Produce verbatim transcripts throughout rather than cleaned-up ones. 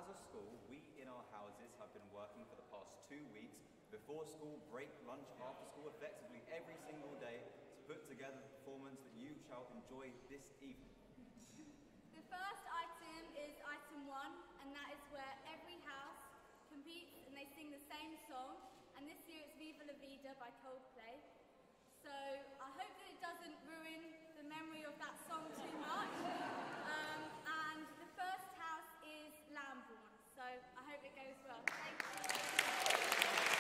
as a school, we in our houses have been working for the past two weeks before school, break, lunch, after school, effectively every single day to put together the performance that you shall enjoy this evening. The first item is item one, and that is where every house competes and they sing the same song, and this year it's Viva La Vida by Coldplay. So I hope that it doesn't ruin the memory of that song too much. Um, and the first house is Lambourne, so I hope it goes well. Thank you.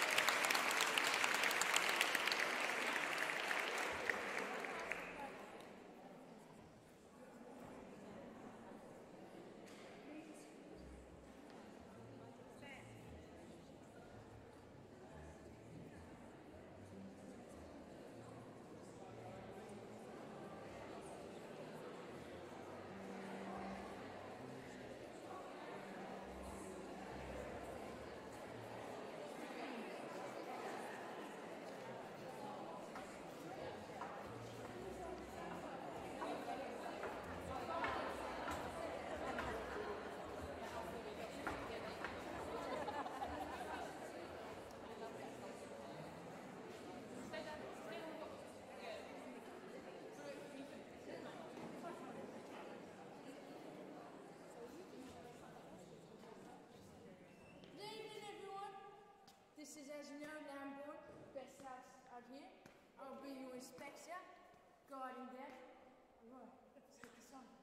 This is, as you know, Lambourne, best house out here. I'll be your inspector, guarding that. Alright, let's get this on.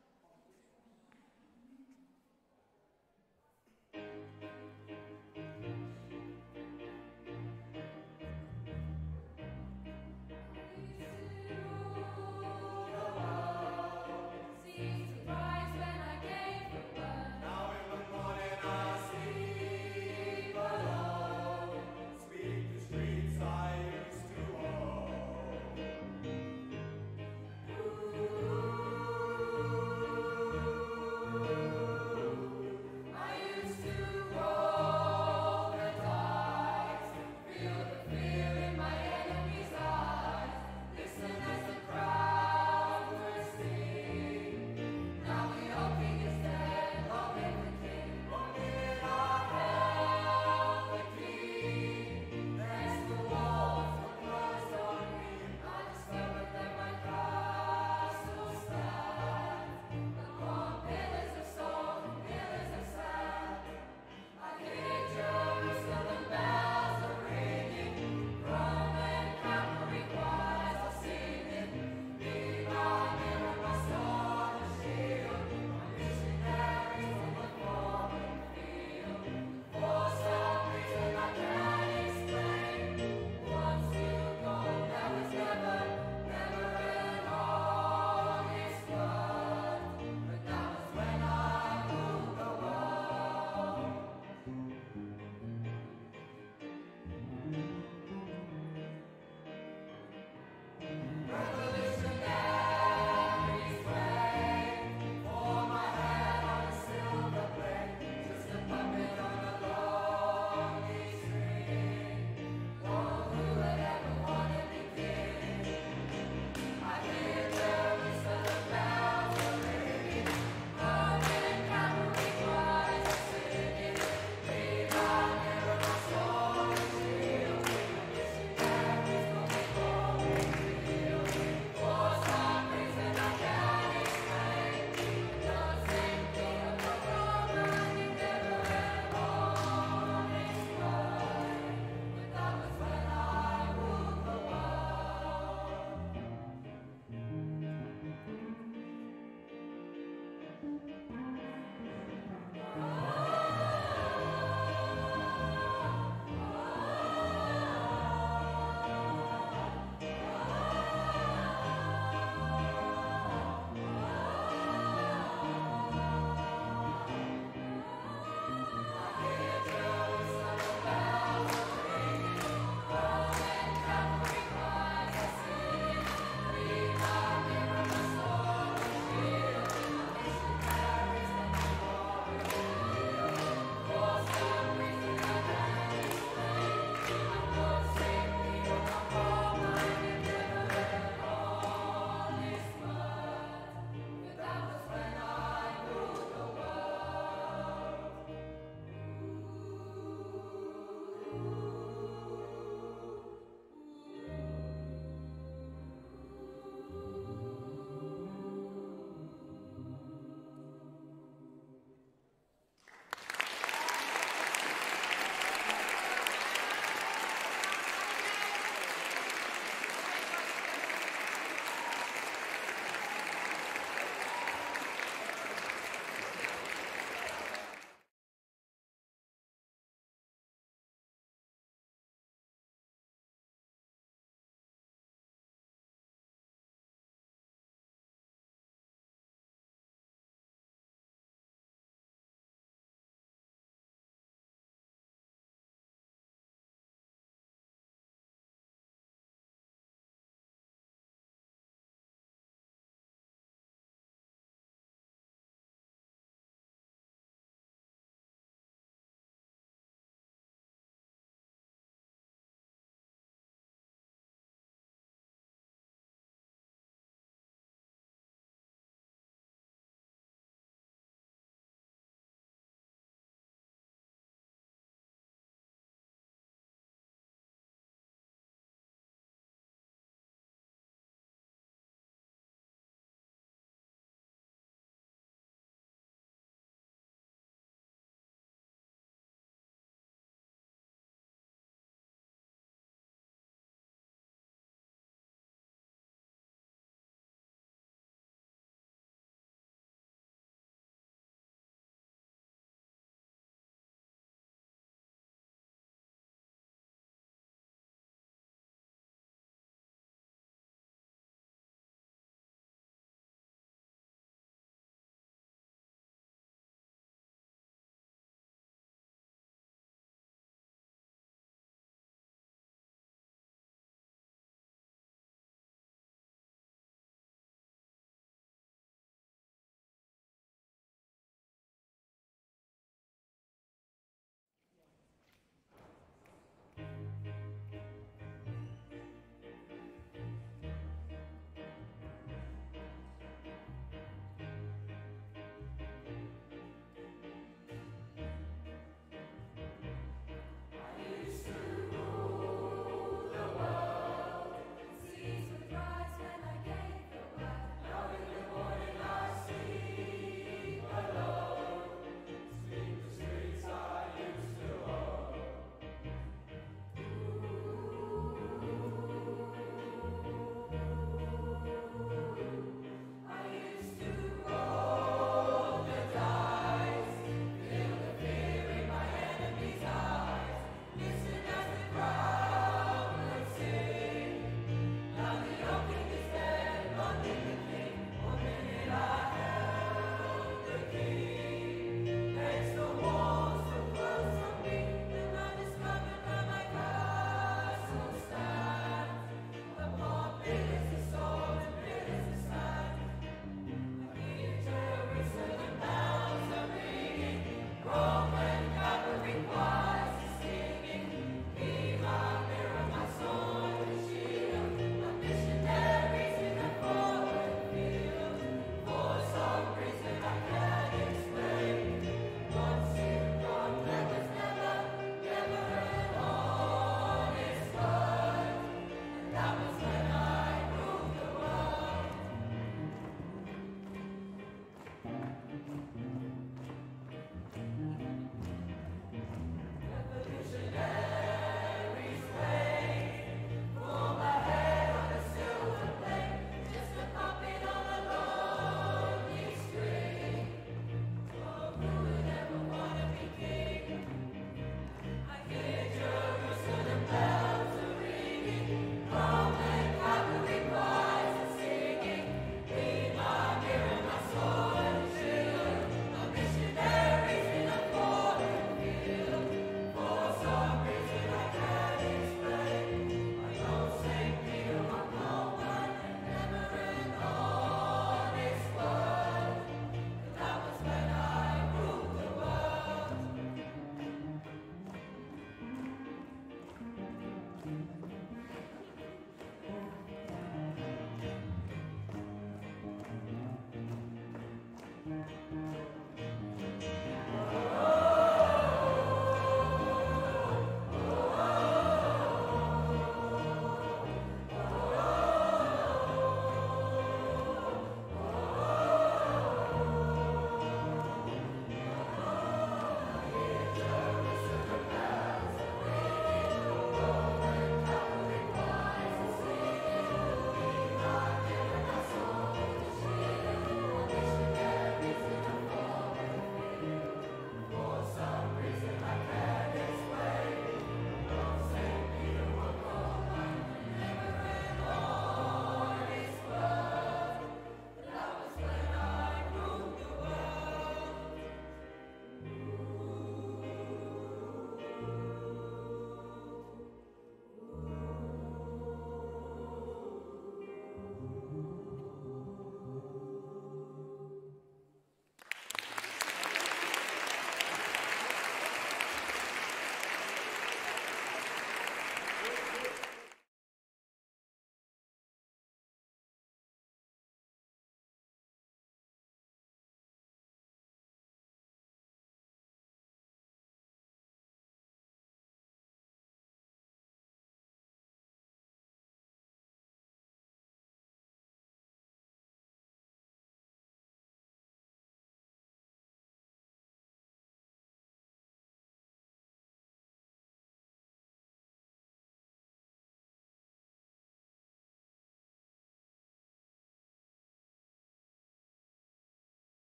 Paris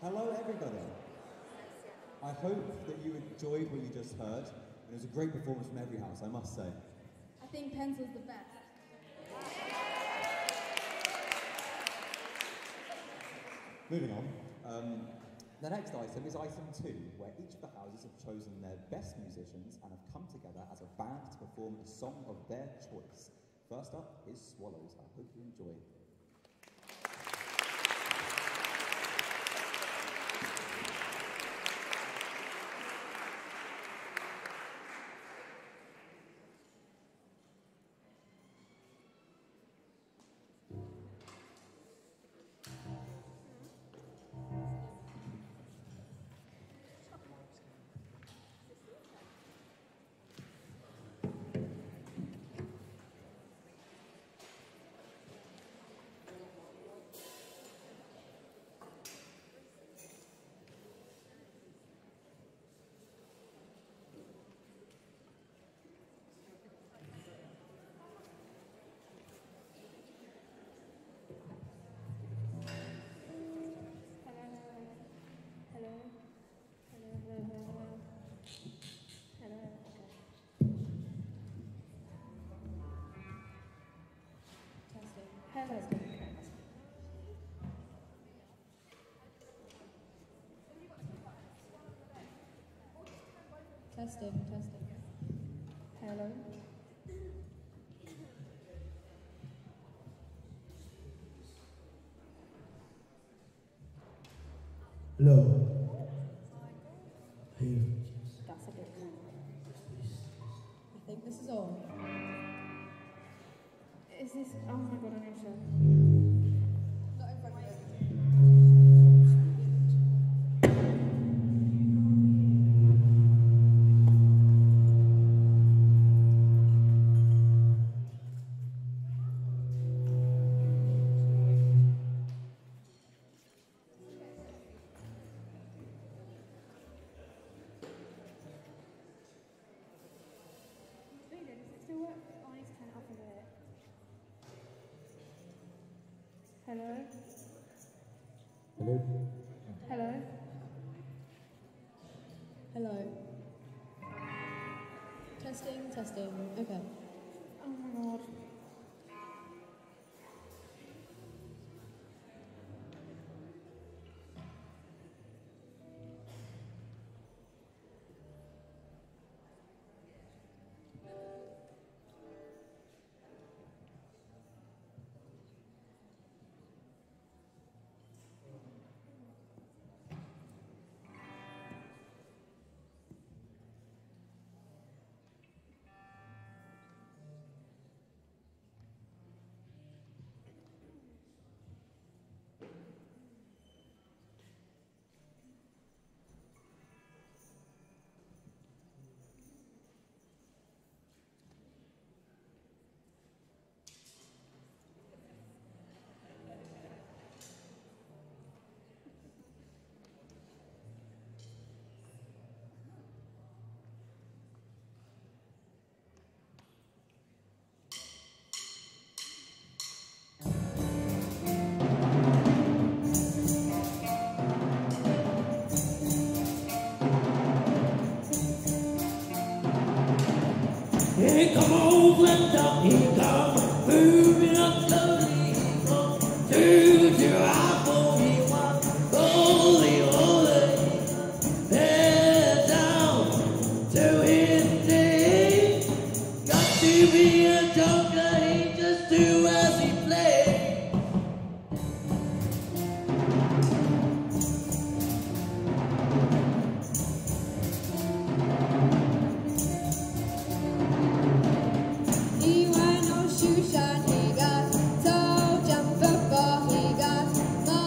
Hello everybody. I hope that you enjoyed what you just heard, and it was a great performance from every house, I must say. I think Pencil's the best. Moving on, um, the next item is item two, where each of the houses have chosen their best musicians and have come together as a band to perform a song of their choice. First up is Swallows. I hope you enjoy. Testing, testing. Hello. Hello. Hey. That's a bit rude. I think this is on. Is this? Oh my god, I need to. Not in front of you. Hello? Hello. Hello? Hello? Testing, testing. Okay. Oh my god. Hey, come on, lift up, he come, moving up slowly, he comes, two to I forty-one, holy, holy, head down to his day. Got to be a joker, he just do as he plays. He wear no shoe shine, he got toe jumper, he got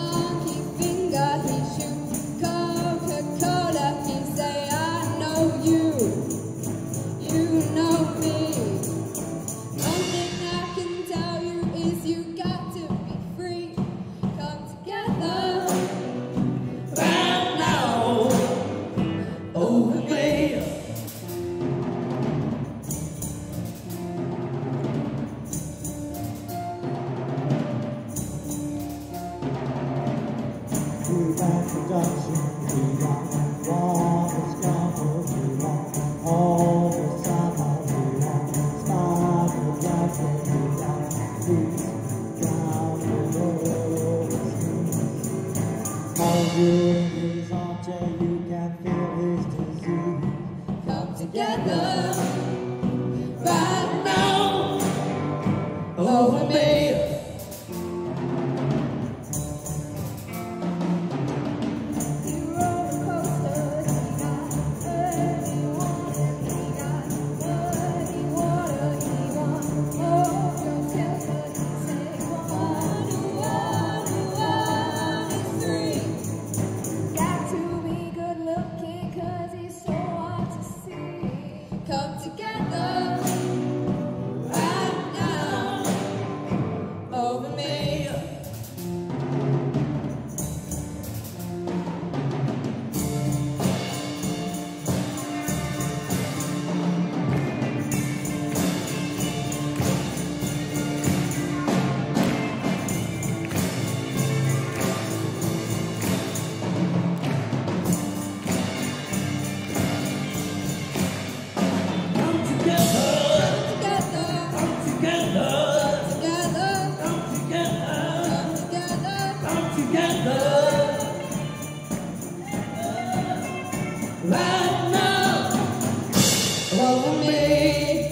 together right now over me. Come together right now over me. Right now, over me.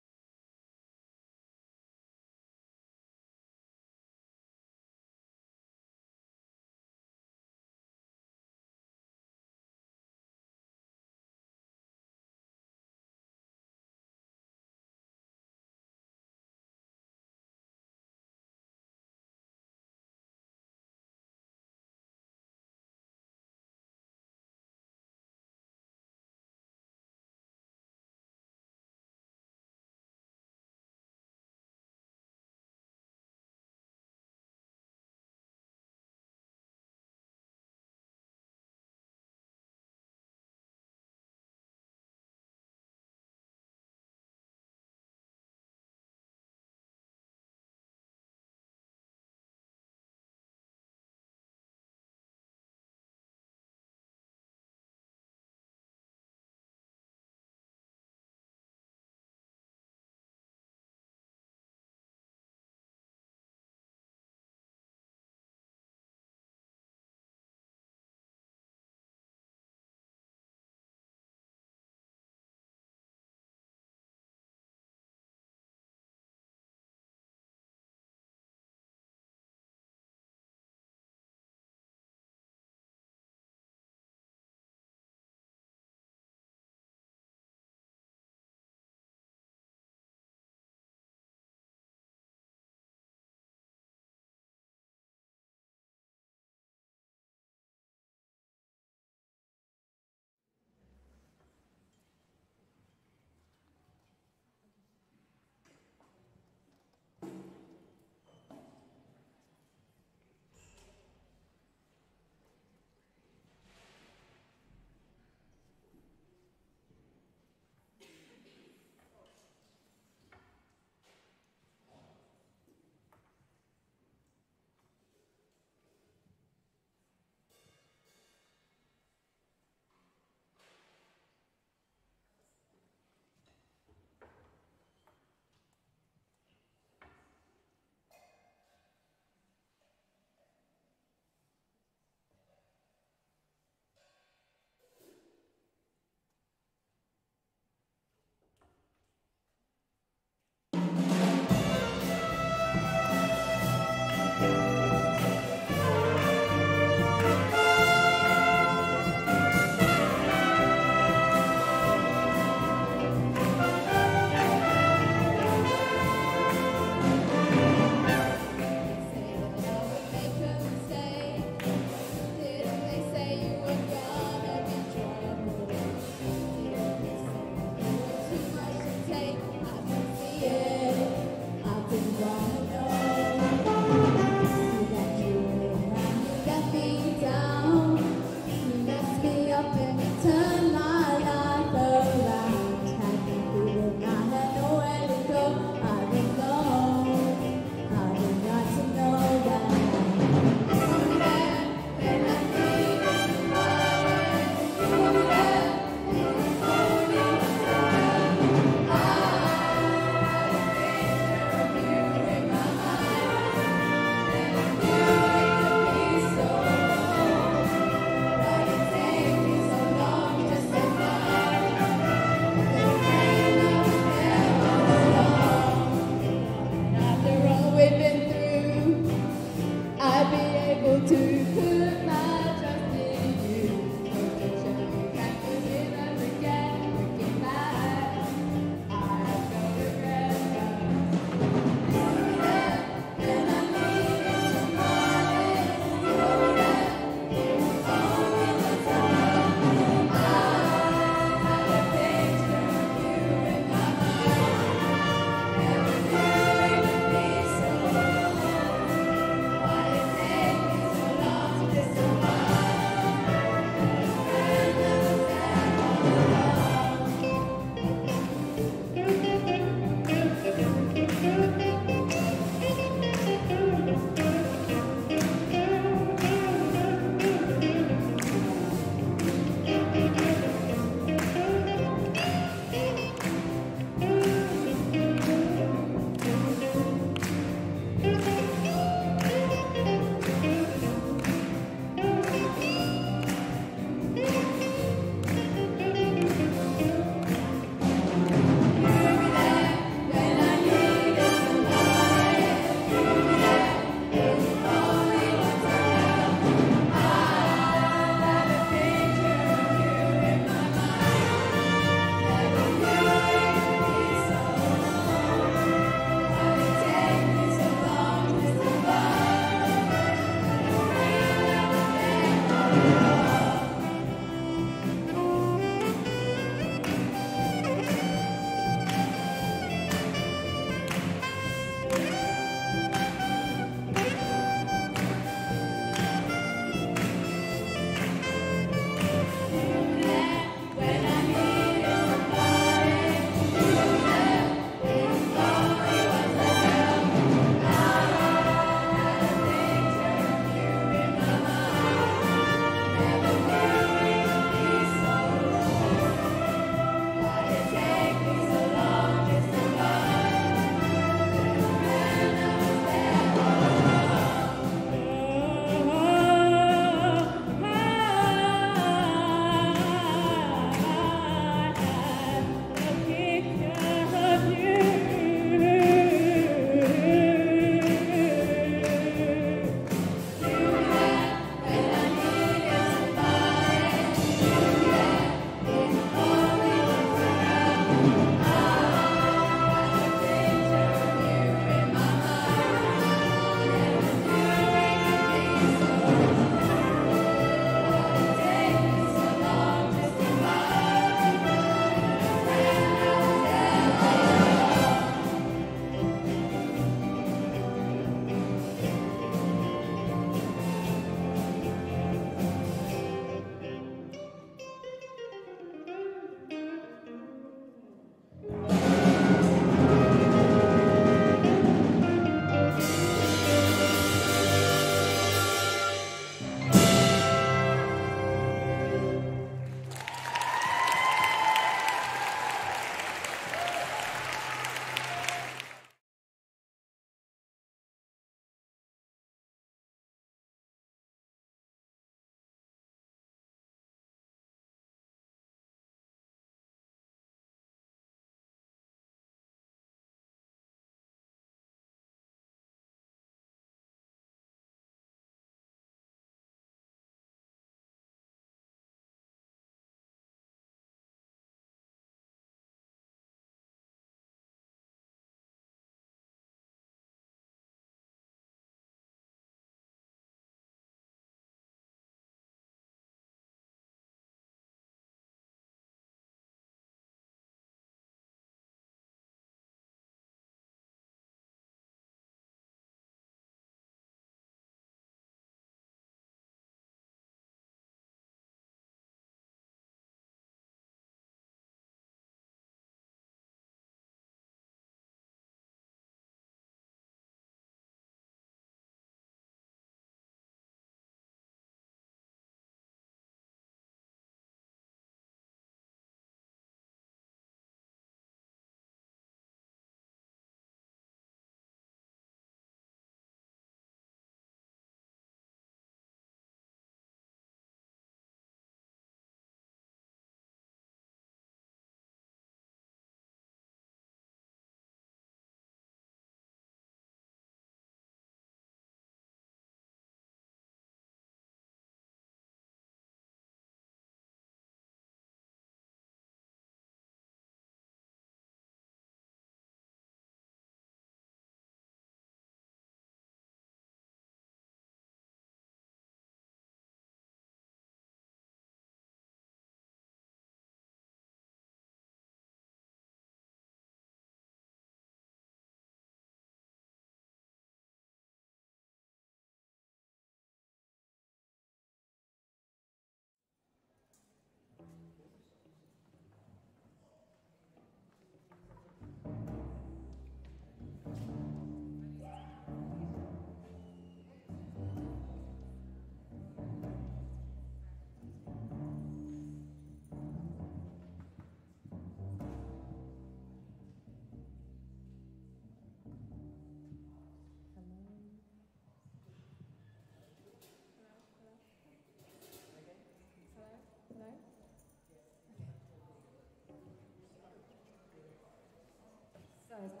is it?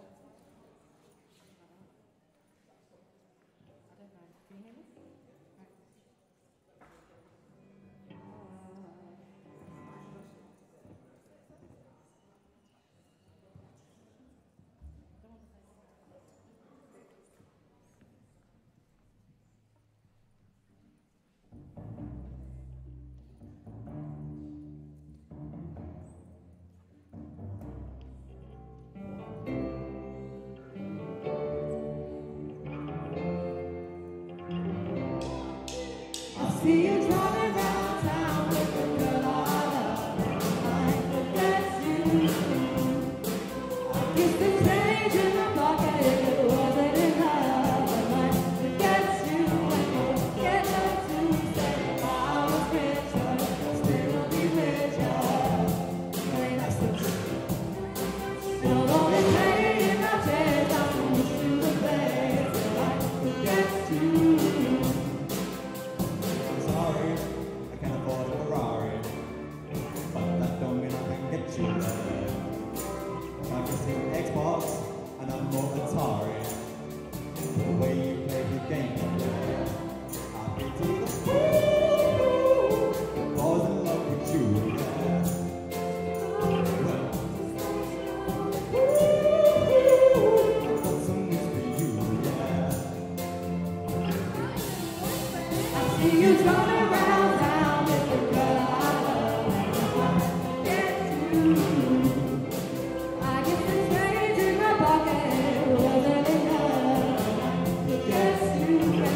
I don't know. Can you hear me? Right. See you driving round town with the girl I love. I forget you. I guess the change in my pocket it wasn't enough. I might forget you and forget her to say I was richer, still be richer. Play that stuff. Still only playing my chest, I'm used to the place. I forget you. Sorry, I can't afford a Ferrari, but that don't mean I can get you there. I can see Xbox and I'm more Atari. The way you play the game up there, I'll be to the fool. Falls in love with you, yeah. Well, I've got some news for you, yeah. I see you driving around town with the girl I love. I get you. I guess the change in my pocket wasn't enough to get you.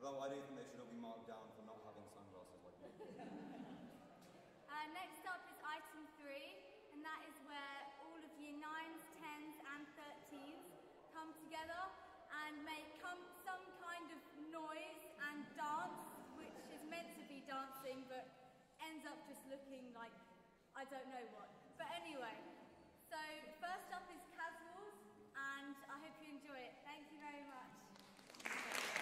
Although I do think they should all be marked down for not having sunglasses like me. Uh, next up is item three, and that is where all of year nines, tens and thirteens come together and make come some kind of noise and dance, which is meant to be dancing but ends up just looking like I don't know what. But anyway, so first up is Casuals, and I hope you enjoy it. Thank you very much.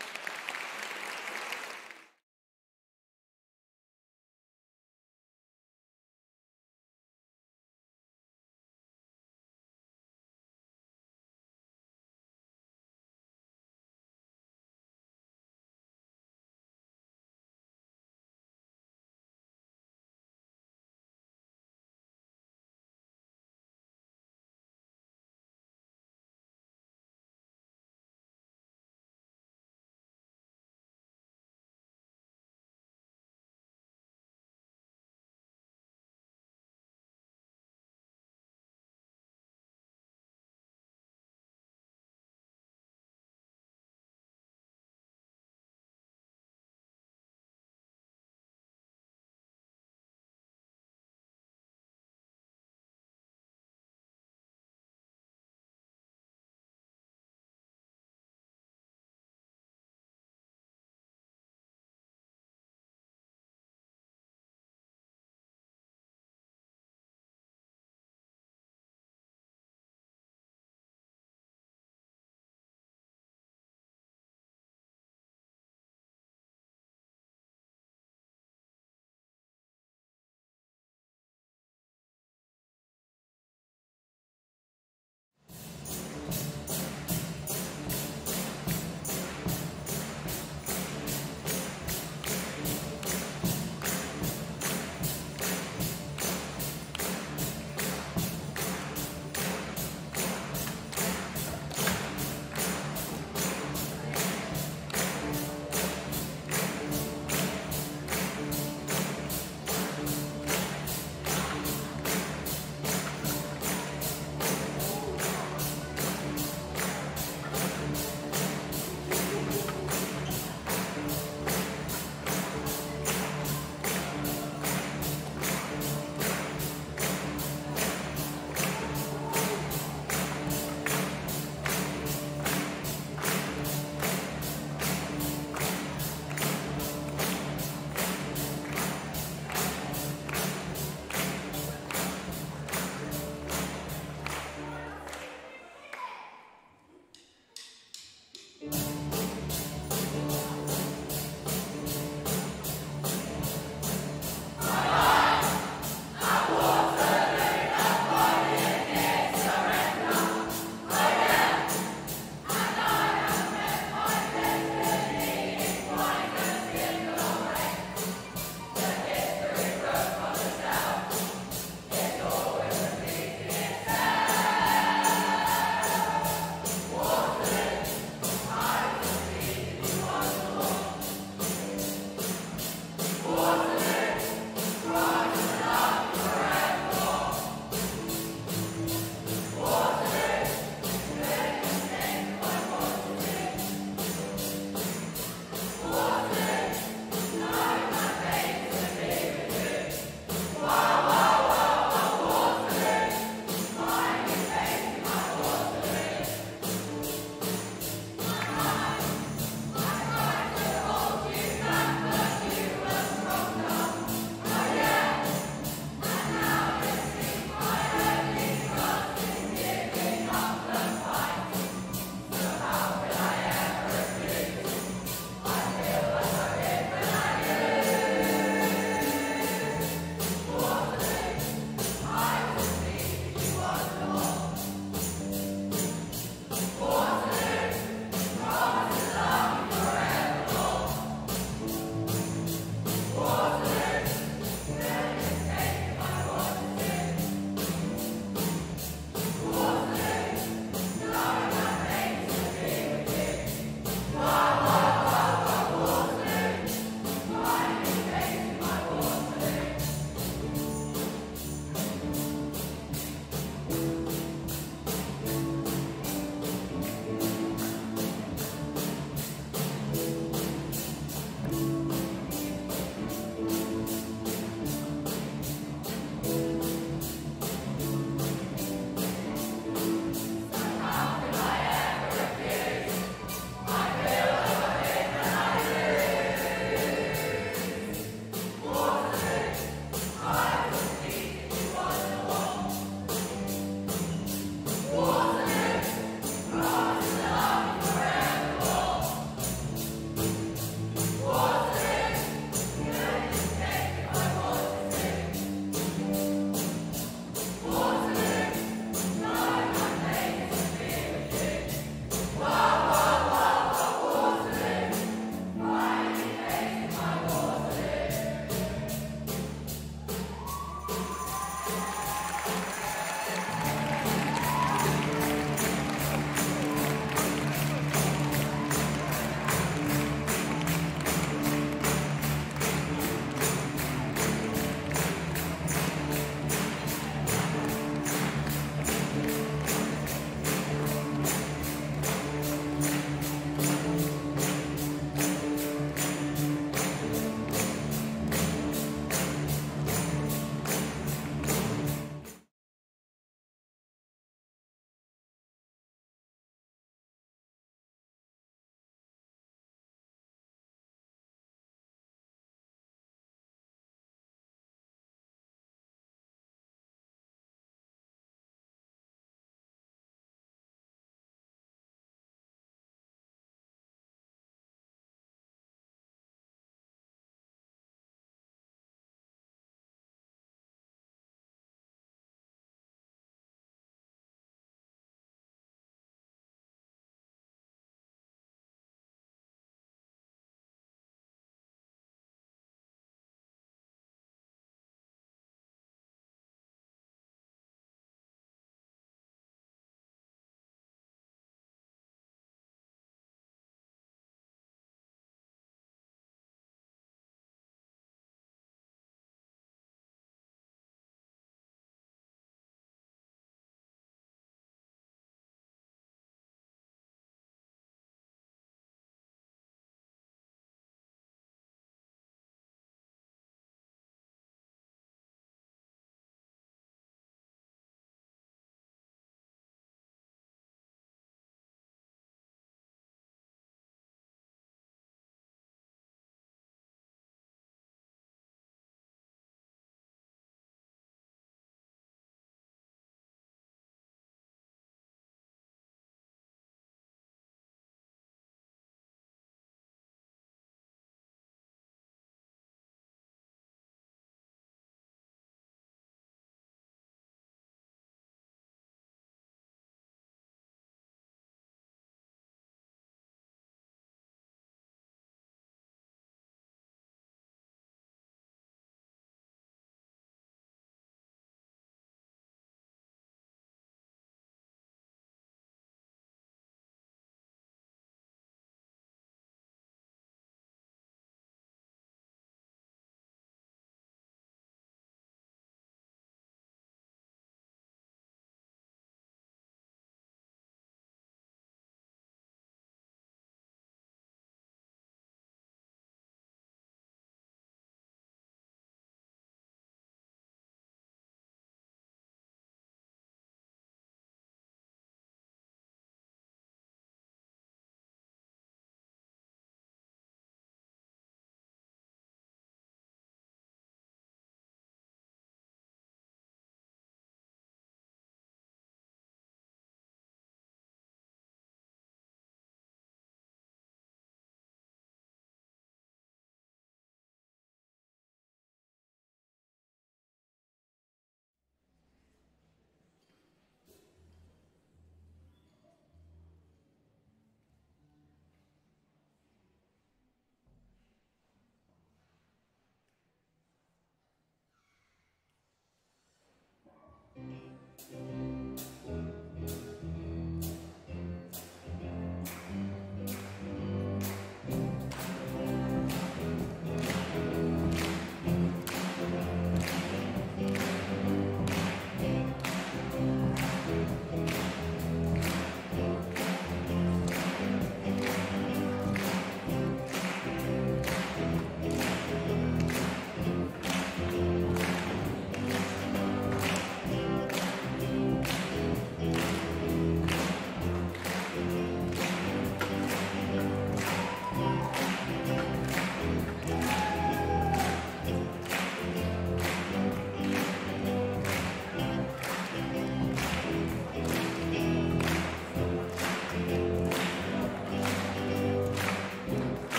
Thank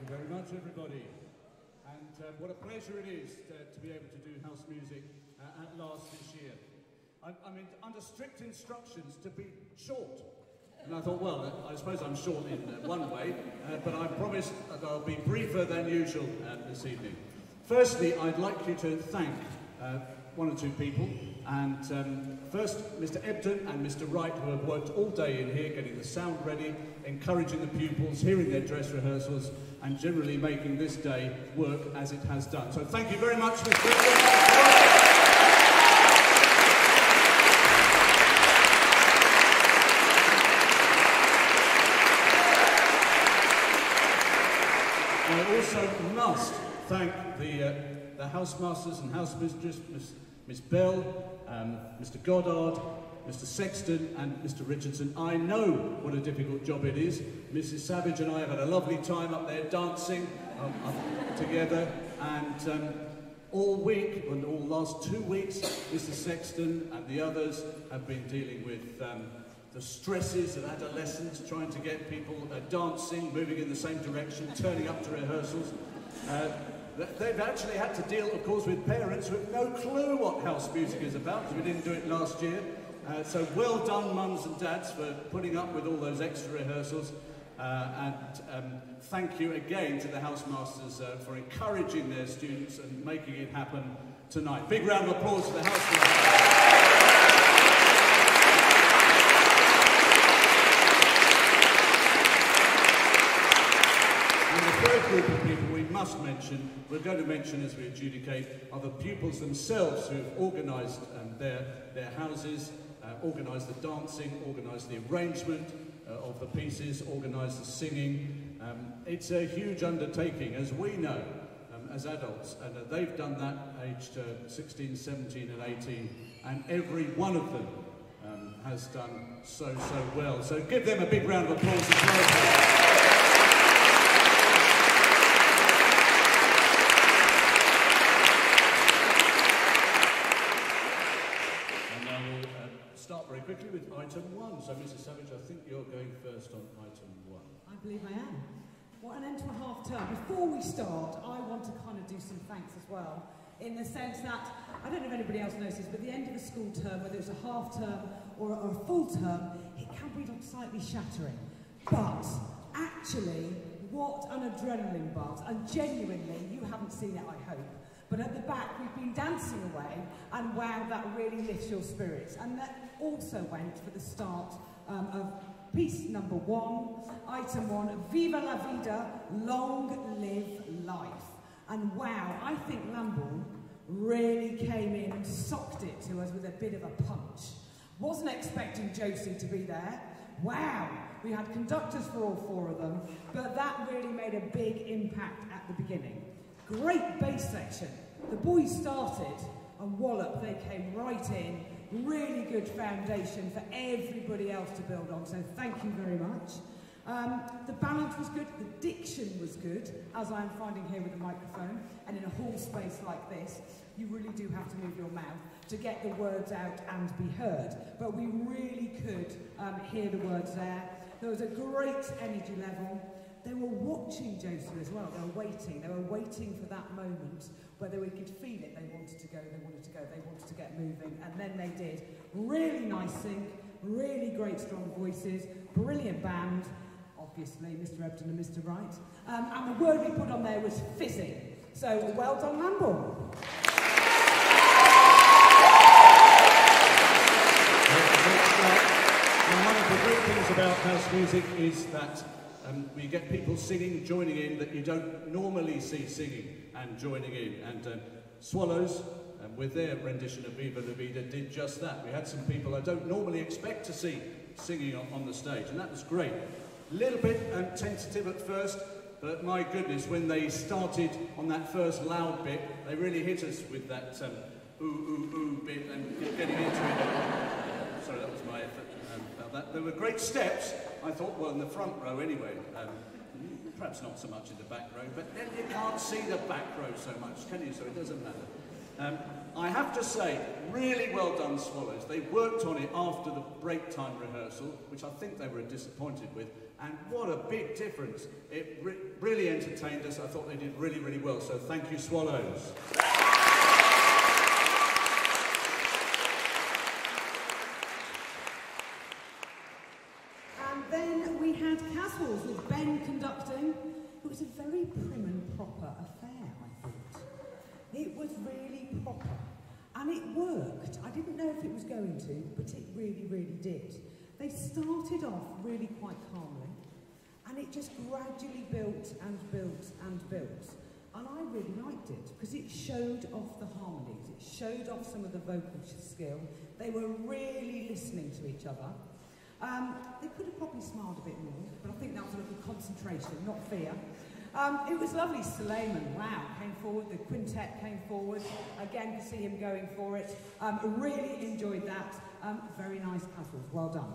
you very much, everybody. And uh, what a pleasure it is to, to be able to do house music uh, at last this year. I'm, I'm in, under strict instructions to be short. And I thought, well, I suppose I'm short in uh, one way, uh, but I promise that I'll be briefer than usual uh, this evening. Firstly, I'd like you to thank uh, one or two people. And um, first, Mister Ebden and Mister Wright, who have worked all day in here, getting the sound ready, encouraging the pupils, hearing their dress rehearsals, and generally making this day work as it has done. So thank you very much, Mister Ebden. I also must thank the, uh, the housemasters and housemistresses, Miss, Miss Bell, um, Mister Goddard, Mister Sexton and Mister Richardson. I know what a difficult job it is. Missus Savage and I have had a lovely time up there dancing um, up together, and um, all week, and all last two weeks, Mister Sexton and the others have been dealing with um, the stresses of adolescence, trying to get people uh, dancing, moving in the same direction, turning up to rehearsals. Uh, they've actually had to deal, of course, with parents who have no clue what house music is about, because we didn't do it last year. Uh, so well done, mums and dads, for putting up with all those extra rehearsals. Uh, and um, thank you again to the housemasters uh, for encouraging their students and making it happen tonight. Big round of applause for the housemasters. Third group of people we must mention, we're going to mention as we adjudicate, are the pupils themselves who have organised um, their, their houses, uh, organised the dancing, organised the arrangement uh, of the pieces, organised the singing. Um, it's a huge undertaking, as we know, um, as adults, and uh, they've done that aged uh, sixteen, seventeen and eighteen, and every one of them um, has done so, so well. So give them a big round of applause as well. Very quickly with item one. So, Missus Savage, I think you're going first on item one. I believe I am. What an end to a half term. Before we start, I want to kind of do some thanks as well, in the sense that, I don't know if anybody else knows this, but the end of a school term, whether it's a half term or a, or a full term, it can be slightly shattering. But actually, what an adrenaline buzz, and genuinely, you haven't seen it, I hope. But at the back, we've been dancing away, and wow, that really lifts your spirits. And that also went for the start um, of piece number one, item one, Viva la Vida, Long Live Life. And wow, I think Lambourne really came in and socked it to us with a bit of a punch. Wasn't expecting Josie to be there. Wow, we had conductors for all four of them, but that really made a big impact at the beginning. Great bass section. The boys started, and wallop, they came right in. Really good foundation for everybody else to build on, so thank you very much. Um, the balance was good, the diction was good, as I'm finding here with the microphone, and in a hall space like this, you really do have to move your mouth to get the words out and be heard. But we really could um, hear the words there. There was a great energy level. They were watching Josie as well. They were waiting. They were waiting for that moment whether we could feel it. They wanted to go, they wanted to go, they wanted to get moving, and then they did. Really nice sync, really great strong voices, brilliant band, obviously Mister Ebden and Mister Wright. Um, and the word we put on there was fizzing. So well done, Lambourne. And one of the great things about house music is that Um, we get people singing, joining in, that you don't normally see singing and joining in. And um, Swallows, um, with their rendition of Viva la Vida, did just that. We had some people I don't normally expect to see singing on, on the stage, and that was great. A little bit um, tentative at first, but my goodness, when they started on that first loud bit, they really hit us with that um, ooh, ooh, ooh bit and getting into it. Sorry, that was my effort. Um, about that. There were great steps. I thought, well, in the front row anyway, um, perhaps not so much in the back row, but then you can't see the back row so much, can you? So it doesn't matter. Um, I have to say, really well done, Swallows. They worked on it after the break time rehearsal, which I think they were disappointed with, and what a big difference. It re really entertained us. I thought they did really, really well, so thank you, Swallows. And then we had Caswell's with Ben conducting. It was a very prim and proper affair, I thought. It was really proper. And it worked. I didn't know if it was going to, but it really, really did. They started off really quite calmly, and it just gradually built and built and built. And I really liked it, because it showed off the harmonies, it showed off some of the vocal skill. They were really listening to each other. Um, they could have probably smiled a bit more, but I think that was a little concentration, not fear. Um, it was lovely. Suleiman, wow, came forward. The quintet came forward. Again, to see him going for it. Um, really enjoyed that. Um, very nice Caswells. Well done.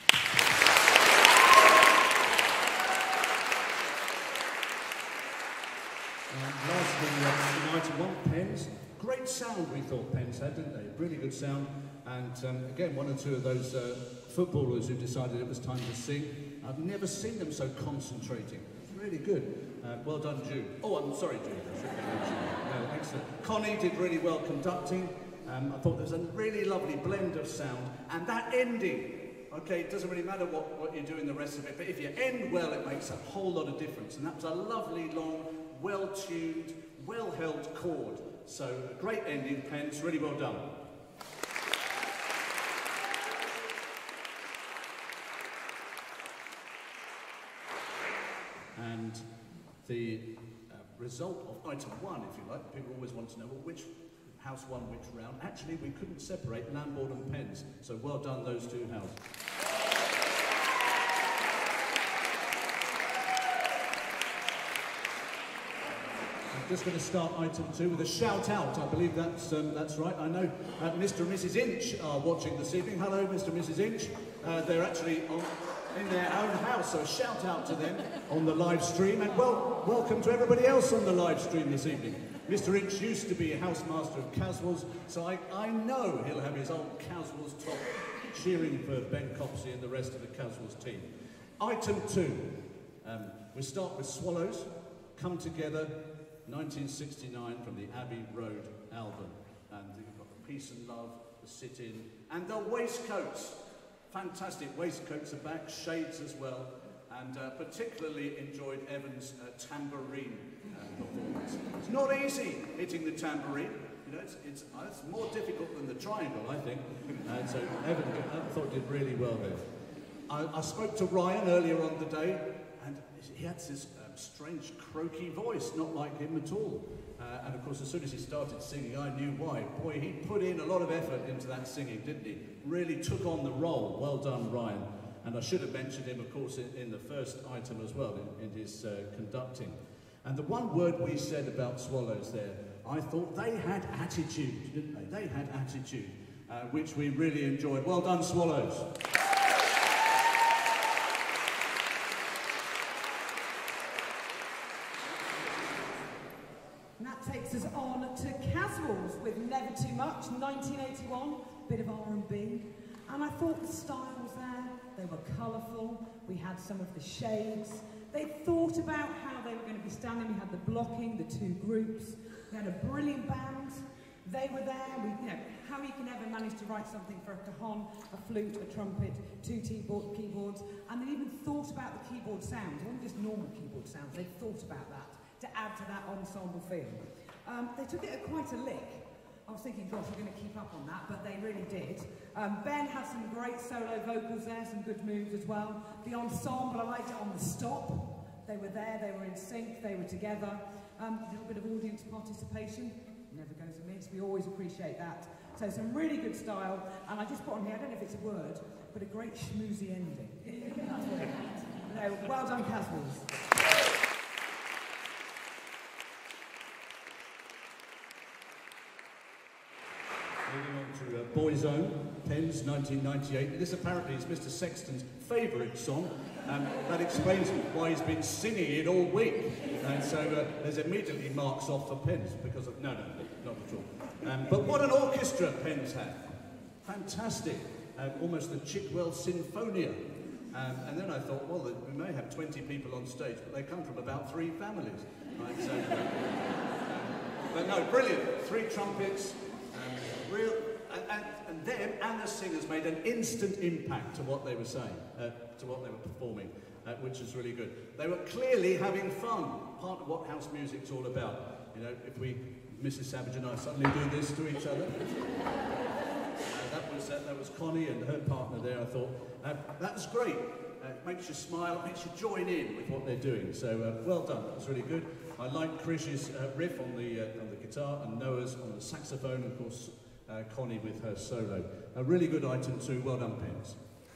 And lastly, uh, United One, Pens. Great sound we thought Pens had, didn't they? Really good sound. And um, again, one or two of those uh, footballers who decided it was time to sing. I've never seen them so concentrating. It's really good. Uh, well done, Jude. Oh, I'm sorry, Jude. I should have mentioned that. No, excellent. Connie did really well conducting. Um, I thought there was a really lovely blend of sound. And that ending, okay, it doesn't really matter what, what you do in the rest of it, but if you end well, it makes a whole lot of difference. And that was a lovely, long, well-tuned, well-held chord. So, a great ending, Pence. Really well done. And the uh, result of item one, if you like, people always want to know, well, which house won which round. Actually, we couldn't separate Lambourne and Pens, so well done, those two houses. I'm just going to start item two with a shout out. I believe that's, um, that's right. I know uh, Mister and Missus Inch are watching this evening. Hello, Mister and Missus Inch. Uh, they're actually on in their own house, so a shout out to them on the live stream, and well, welcome to everybody else on the live stream this evening. Mister Inch used to be a housemaster of Caswell's, so I, I know he'll have his old Caswell's top cheering for Ben Copsey and the rest of the Caswell's team. Item two, um, we start with Swallows, Come Together, nineteen sixty-nine, from the Abbey Road album. And you've got the Peace and Love, the Sit-In, and the Waistcoats. Fantastic waistcoats are back, shades as well, and uh, particularly enjoyed Evan's uh, tambourine uh, performance. It's not easy hitting the tambourine, you know, it's, it's, uh, it's more difficult than the triangle, I think, and so Evan, I thought, did really well there. I, I spoke to Ryan earlier on the day, and he had this um, strange croaky voice, not like him at all. Uh, and of course, as soon as he started singing, I knew why. Boy, he put in a lot of effort into that singing, didn't he? Really took on the role. Well done, Ryan. And I should have mentioned him, of course, in, in the first item as well, in, in his uh, conducting. And the one word we said about Swallows there, I thought they had attitude, didn't they? They had attitude, uh, which we really enjoyed. Well done, Swallows. Takes us on to Caswell's with Never Too Much, nineteen eighty-one, bit of R and B. And I thought the style was there, they were colourful, we had some of the shades. They thought about how they were going to be standing, we had the blocking, the two groups, we had a brilliant band, they were there, we, you know, how you can ever manage to write something for a cajon, a flute, a trumpet, two keyboard, keyboards, and they even thought about the keyboard sounds. It wasn't just normal keyboard sounds, they thought about that to add to that ensemble feel. Um, they took it at quite a lick. I was thinking, gosh, we're going to keep up on that, but they really did. Um, Ben had some great solo vocals there, some good moves as well. The ensemble, I liked it on the stop. They were there, they were in sync, they were together. Um, a little bit of audience participation, never goes amiss, we always appreciate that. So some really good style, and I just put on here, I don't know if it's a word, but a great schmoozy ending. That's what it means. So, well done, Caswell's. Moving on to uh, Boy's Own, Pens, nineteen ninety-eight. This apparently is Mister Sexton's favourite song, and that explains why he's been singing it all week. And so uh, there's immediately marks off for Pens because of, no, no, not at all. Um, but what an orchestra Penn's had. Fantastic. Um, almost the Chigwell Sinfonia. Um, and then I thought, well, we may have twenty people on stage, but they come from about three families. Right? So, um, but no, brilliant. Three trumpets, um, real, and, and, and them and the singers made an instant impact to what they were saying, uh, to what they were performing, uh, which was really good. They were clearly having fun, part of what house music's all about. You know, if we, Missus Savage and I suddenly do this to each other. Uh, that was uh, that was Connie and her partner there. I thought uh, that's great. Uh, it makes you smile, it makes you join in with what they're doing. So uh, well done. That was really good. I like Krish's uh, riff on the uh, on the guitar and Noah's on the saxophone, and of course uh, Connie with her solo. A really good item too. Well done, Pens.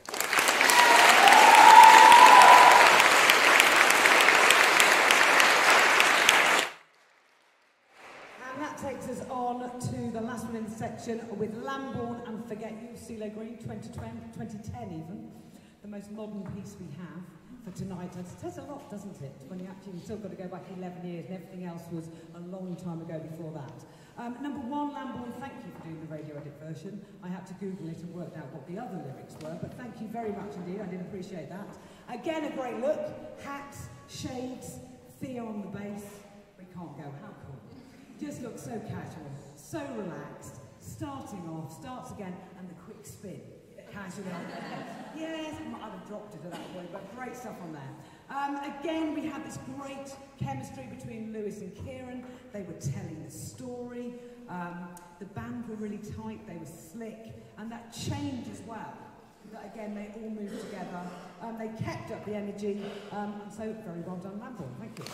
Takes us on to the last one in the section with Lambourne and Forget You, CeeLo Green, twenty ten even. The most modern piece we have for tonight. It says a lot, doesn't it? When you actually you've still got to go back eleven years and everything else was a long time ago before that. Um, number one, Lambourne, thank you for doing the radio edit version. I had to Google it and worked out what the other lyrics were, but thank you very much indeed. I did appreciate that. Again, a great look. Hats, shades, Thea on the bass. We can't go. How cool. Just looks so casual, so relaxed, starting off, starts again, and the quick spin, casually on the head. Yes, I might have dropped it at that point, but great stuff on there. Um, again, we had this great chemistry between Lewis and Kieran. They were telling the story. Um, the band were really tight, they were slick, and that change as well. That again, they all moved together. Um, they kept up the energy, um, and so very well done, Lambourne. Thank you.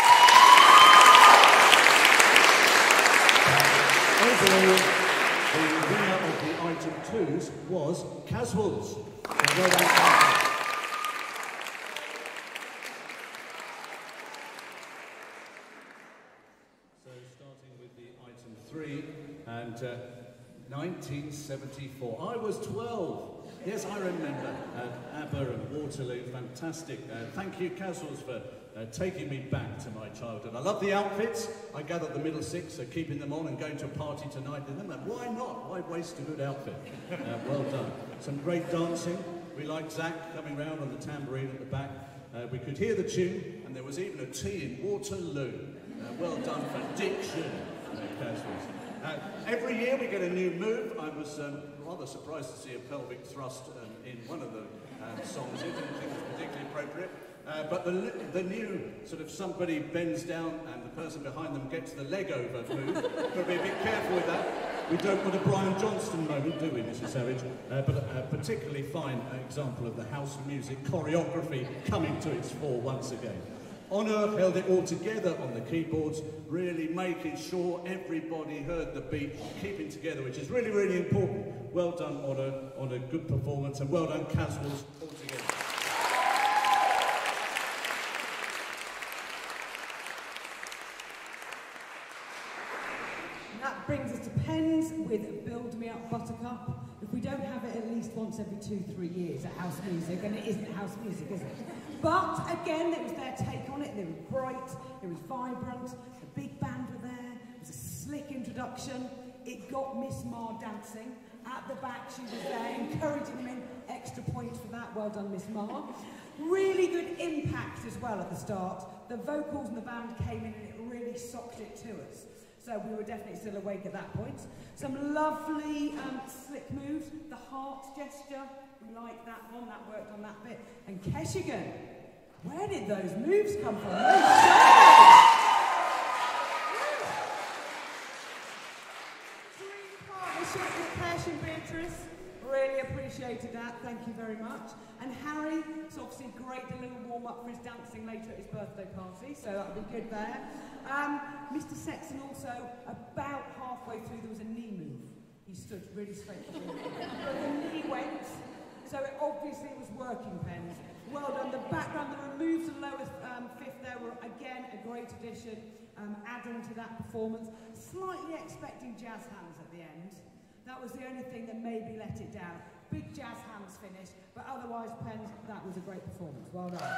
Overall, the winner of the item twos was Caswell's. Well done, Caswell. So starting with the item three, and uh, nineteen seventy-four. I was twelve. Yes, I remember. Uh, ABBA and Waterloo, fantastic. Uh, thank you, Caswell's, for Uh, taking me back to my childhood. I love the outfits. I gathered the middle six, so keeping them on and going to a party tonight with them. And why not? Why waste a good outfit? Uh, well done. Some great dancing. We liked Zach coming round on the tambourine at the back. Uh, we could hear the tune, and there was even a T in Waterloo. Uh, well done for diction. Uh, uh, every year we get a new move. I was um, rather surprised to see a pelvic thrust um, in one of the um, songs. I didn't think it was particularly appropriate. Uh, but the, the new sort of somebody bends down and the person behind them gets the leg over move. Got to be a bit careful with that. We don't want a Brian Johnston moment, do we, Missus Savage? Uh, but a particularly fine example of the house music choreography coming to its fore once again. Honor held it all together on the keyboards, really making sure everybody heard the beat, keeping together, which is really, really important. Well done, Honor, on a good performance, and well done, Caswell's, all together. That brings us to Pens with Build Me Up Buttercup. If we don't have it at least once every two, three years at house music, and it isn't house music, is it? But again, it was their take on it. They were bright, it was vibrant, the big band were there, it was a slick introduction. It got Miss Ma dancing. At the back, she was there, encouraging them in. Extra points for that. Well done, Miss Ma. Really good impact as well at the start. The vocals and the band came in and it really socked it to us. So we were definitely still awake at that point. Some lovely um, slick moves. The heart gesture, we liked that one, that worked on that bit. And Keshigan, where did those moves come from? Those Dream partnership with Kesh and Beatrice. Really appreciated that, thank you very much. And Harry, it's obviously great, a little warm up for his dancing later at his birthday party, so that'll be good there. Um, Mister Sexton also, about halfway through, there was a knee move. He stood really straight forward. But the knee went, so it obviously was working, Pens. Well done. The background, the removes and lower um, fifth there were, again, a great addition, um, adding to that performance. Slightly expecting jazz hands at the end. That was the only thing that maybe let it down. Big jazz hands finish, but otherwise, Pens, that was a great performance. Well done.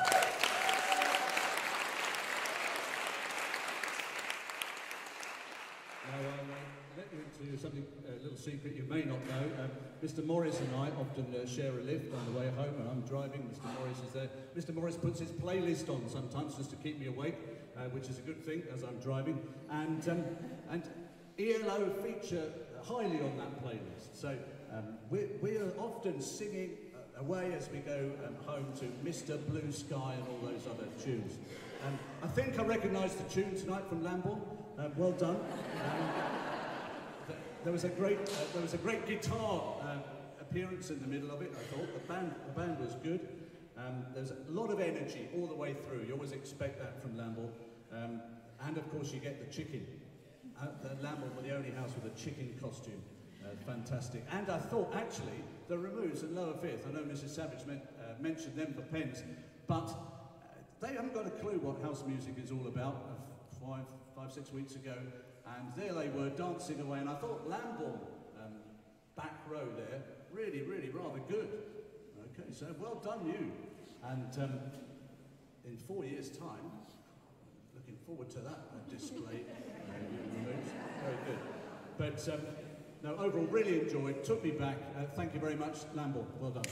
Now, um, let, you into something, a little secret you may not know. Um, Mister Morris and I often uh, share a lift on the way home, and I'm driving. Mister Morris is there. Mister Morris puts his playlist on sometimes just to keep me awake, uh, which is a good thing as I'm driving. And um, and E L O feature highly on that playlist. So um, we're, we're often singing uh, away as we go um, home to Mister Blue Sky and all those other tunes. Um, I think I recognise the tune tonight from Lambourne. Uh, well done. Um, th there was a great, uh, there was a great guitar uh, appearance in the middle of it. I thought the band, the band was good. Um, there's a lot of energy all the way through. You always expect that from Lambourne. Um, and of course, you get the chicken. Uh, the Lambourne were the only house with a chicken costume. Uh, fantastic. And I thought actually the Removes and Lower Fifth. I know Missus Savage meant, uh, mentioned them for pens, but uh, they haven't got a clue what house music is all about. Uh, five. Five, six weeks ago, and there they were dancing away, and I thought Lambourne, um, back row there, really, really rather good. Okay, so well done you. And um, in four years' time, looking forward to that uh, display. uh, very good. But um, no, overall, really enjoyed, took me back. Uh, thank you very much, Lambourne. Well done.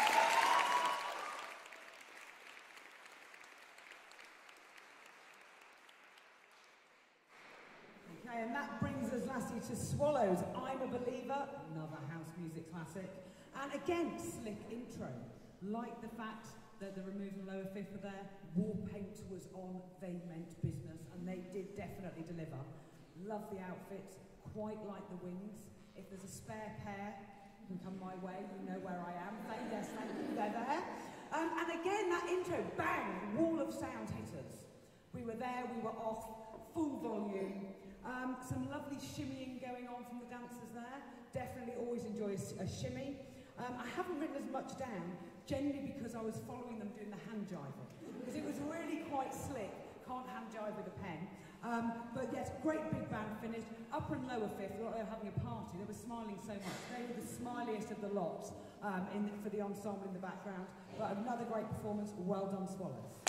And that brings us lastly to Swallows. I'm a Believer, another house music classic. And again, slick intro. Like the fact that the Removes and Lower Fifth were there, War Paint was on, they meant business, and they did definitely deliver. Love the outfits, quite like the Wings. If there's a spare pair, you can come my way, you know where I am. Thank, yes, thank you, they're there. Um, and again, that intro, bang, wall of sound hitters. We were there, we were off, full volume. Um, some lovely shimmying going on from the dancers there. Definitely always enjoy a, a shimmy. Um, I haven't written as much down, generally because I was following them doing the hand jiving. Because it was really quite slick. Can't hand jive with a pen. Um, but yes, great big band finish. Upper and Lower Fifth, they were having a party. They were smiling so much. They were the smiliest of the lot um, in, for the ensemble in the background. But another great performance. Well done, Swallows.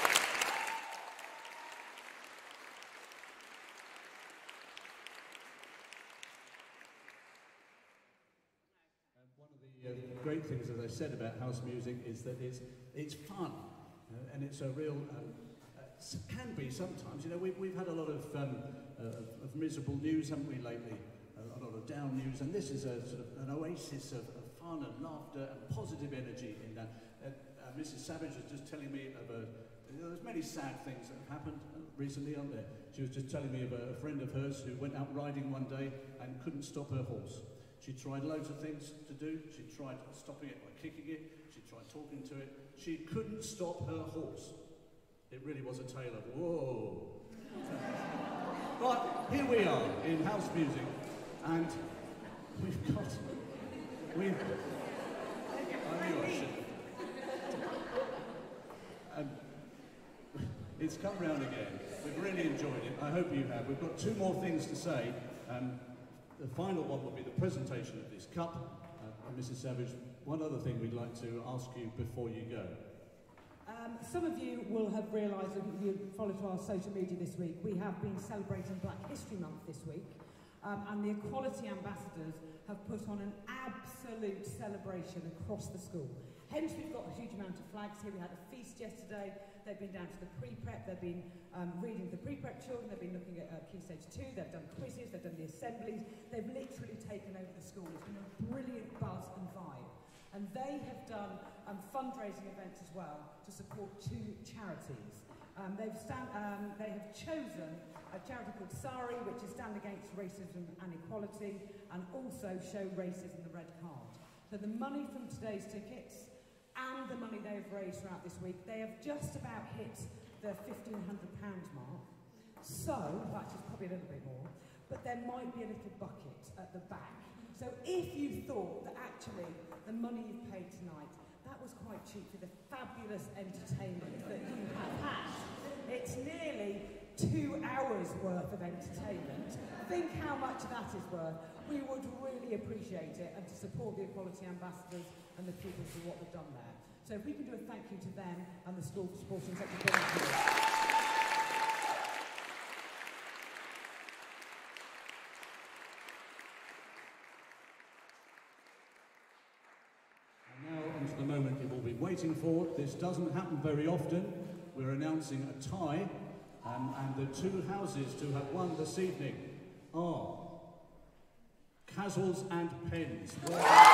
The uh, great things, as I said, about house music is that it's, it's fun, uh, and it's a real, um, uh, can be sometimes, you know, we've, we've had a lot of, um, uh, of, of miserable news, haven't we, lately, a, a lot of down news, and this is a sort of an oasis of, of fun and laughter and positive energy in that. Uh, uh, Missus Savage was just telling me of a, you know, there's many sad things that have happened recently, aren't there? She was just telling me of a, a friend of hers who went out riding one day and couldn't stop her horse. She tried loads of things to do. She tried stopping it by kicking it. She tried talking to it. She couldn't stop her horse. It really was a tale of whoa. But here we are in house music, and we've got, we've, I knew I should. Um, it's come round again. We've really enjoyed it. I hope you have. We've got two more things to say. Um, The final one will be the presentation of this cup. Uh, and Missus Savage, one other thing we'd like to ask you before you go. Um, some of you will have realised, if you follow to our social media this week, we have been celebrating Black History Month this week. Um, and the Equality Ambassadors have put on an absolute celebration across the school. Hence, we've got a huge amount of flags here. We had a feast yesterday. They've been down to the pre-prep. They've been um, reading the pre-prep children. They've been looking at uh, Key Stage two. They've done quizzes. They've done the assemblies. They've literally taken over the school. It's been a brilliant buzz and vibe. And they have done um, fundraising events as well to support two charities. Um, they've stand, um, they have chosen a charity called SARI, which is Stand Against Racism and Equality, and also Show Racism the Red Card. So the money from today's tickets and the money they've raised throughout this week, they have just about hit the fifteen hundred pounds mark. So, well, actually it's probably a little bit more, but there might be a little bucket at the back. So if you thought that actually the money you've paid tonight, that was quite cheap for the fabulous entertainment that you have had. It's nearly two hours worth of entertainment. Think how much that is worth. We would really appreciate it, and to support the Equality Ambassadors and the pupils for what they've done there. So if we can do a thank you to them and the school for supporting such a brilliant cause. moment you've all been waiting for. This doesn't happen very often. We're announcing a tie, um, and the two houses to have won this evening are Casuals and Pens. Well